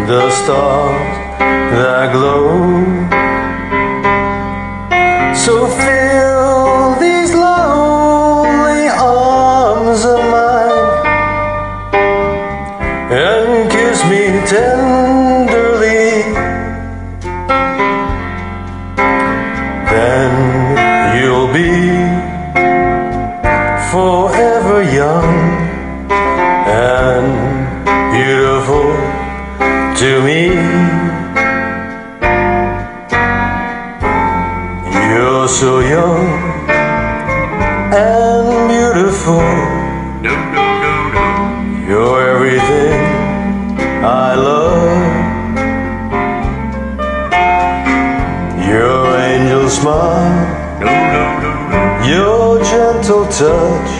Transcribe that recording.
the stars that glow. So fill these lonely arms of mine and kiss me tenderly. Then you'll be forever young and beautiful to me. You're so young and beautiful. You're everything I love. Your angel smile, your gentle touch,